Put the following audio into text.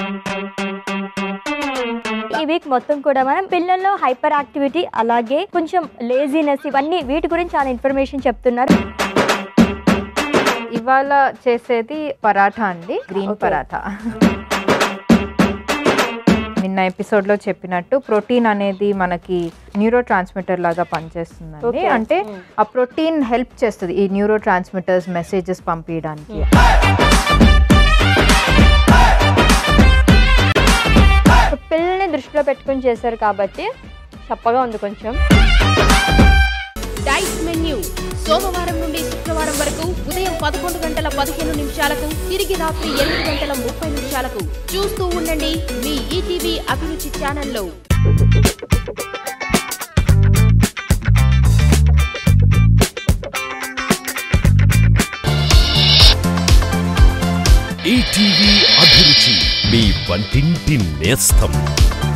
ఈ వీక్ మొత్తం కూడా మనం పిల్లల్లో హైపర్ యాక్టివిటీ అలాగే కొంచెం లేజీనెస్ ఇవన్నీ వీటి గురించి చాలా ఇన్ఫర్మేషన్ చెప్తున్నారు. ఇవాళ చేసేది పరాఠా అండి, గ్రీన్ పరాఠా. నిన్న ఎపిసోడ్లో చెప్పినట్టు ప్రోటీన్ అనేది మనకి న్యూరో ట్రాన్స్మిటర్ లాగా పనిచేస్తుందండి. అంటే ఆ ప్రోటీన్ హెల్ప్ చేస్తుంది ఈ న్యూరో ట్రాన్స్మిటర్స్ మెసేజెస్ పంపించడానికి. పిల్లల్ని దృష్టిలో పెట్టుకుని చేశారు కాబట్టి చప్పగా ఉంది కొంచెం. డైట్ మెన్యూ సోమవారం నుండి శుక్రవారం వరకు ఉదయం 11:15 తిరిగి రాత్రి 8:30 చూస్తూ ఉండండి మీ ఈటీవీ అభిరుచి ఛానల్లో. ఈటీవీ అభిరుచి మీ వంటింటి నేస్తం.